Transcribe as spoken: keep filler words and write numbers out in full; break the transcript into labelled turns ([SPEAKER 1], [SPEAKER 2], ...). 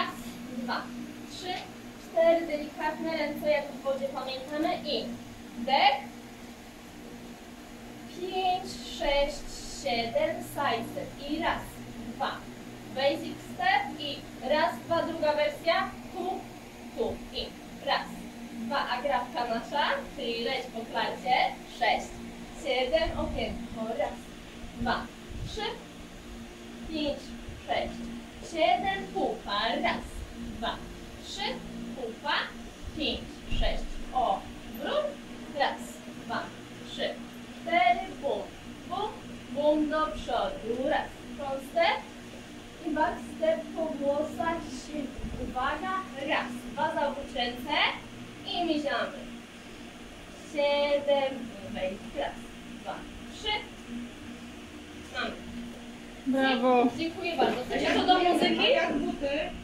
[SPEAKER 1] Raz, dwa, trzy, cztery. Delikatne ręce jak w wodzie pamiętamy. I wdech. Pięć, sześć, siedem. Side step. I raz, dwa. Basic step. I raz, dwa. Druga wersja. Tu, tu. I raz, dwa. Agrafka nasza, czyli leć po klarcie. Sześć, siedem. Okienko. Raz, dwa, trzy, pięć, sześć, siedem. Pupa. Raz, dwa, trzy. Pupa. Pięć, sześć. Obrót. Raz, dwa, trzy, cztery. Bum, bum, bum do przodu. Raz. Front step i back step po włosach. Uwaga. Raz, dwa. Zawróć ręce i miziamy. Siedem. Wejdź. Raz, dwa, trzy. Mamy.
[SPEAKER 2] Brawo.
[SPEAKER 1] Dziękuję bardzo. Chcecie to do muzyki?
[SPEAKER 3] Jak buty.